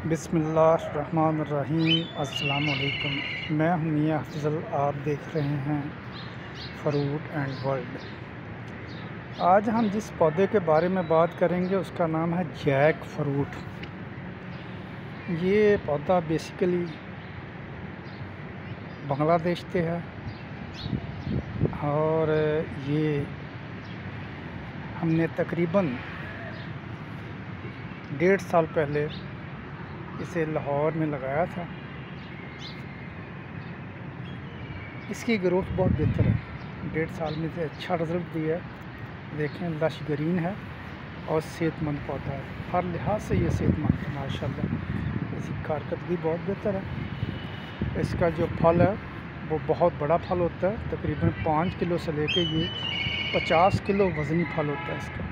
बिस्मिल्लाहिर्रहमानिर्रहीम। अस्सलाम वालेकुम। मैं हूं मियां अफजल, आप देख रहे हैं फ्रूट एंड वर्ल्ड। आज हम जिस पौधे के बारे में बात करेंगे उसका नाम है जैक फ्रूट। ये पौधा बेसिकली बांग्लादेश से है और ये हमने तकरीबन 1.5 साल पहले इसे लाहौर में लगाया था। इसकी ग्रोथ बहुत बेहतर है, 1.5 साल में से अच्छा रिज़ल्ट दिया है। देखें, लश ग्रीन है और सेहतमंद पौधा है, हर लिहाज से ये सेहतमंद है माशाल्लाह। इसकी कारकर्दगी बहुत बेहतर है। इसका जो फल है वो बहुत बड़ा फल होता है, तकरीबन 5 किलो से लेके ये 50 किलो वज़नी फल होता है इसका।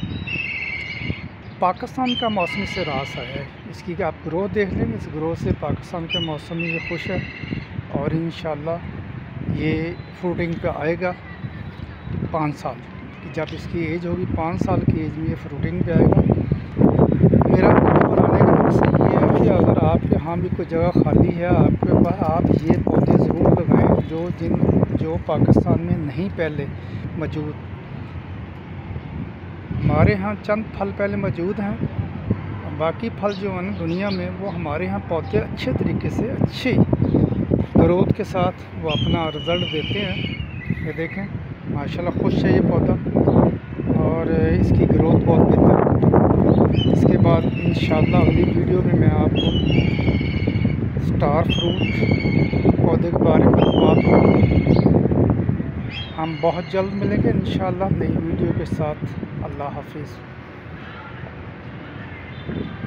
पाकिस्तान का मौसम से रास है इसकी कि आप ग्रोथ देख लेंगे, इस ग्रोथ से पाकिस्तान के मौसम में ये खुश है और इंशाल्लाह ये फ्रूटिंग पे आएगा 5 साल कि जब इसकी एज होगी 5 साल की एज में ये फ्रूटिंग पे आएगा। मेरा वीडियो बनाने का मकसद ये है कि अगर आपके यहाँ भी कोई जगह खाली है आपके पास, आप ये पौधे ज़रूर लगाएँ जो पाकिस्तान में नहीं पहले मौजूद। हमारे यहाँ चंद फल पहले मौजूद हैं, बाकी फल जो हैं दुनिया में वो हमारे यहाँ पौधे अच्छे तरीके से अच्छी ग्रोथ के साथ वो अपना रिज़ल्ट देते हैं। ये देखें माशाल्लाह खुश है ये पौधा और इसकी ग्रोथ बहुत बेहतर है। इसके बाद इंशाल्लाह अगली वीडियो में मैं आपको स्टार फ्रूट पौधे के बारे में बात करूँगा। हम बहुत जल्द मिलेंगे इंशाल्लाह नई वीडियो के साथ। अल्लाह हाफिज़।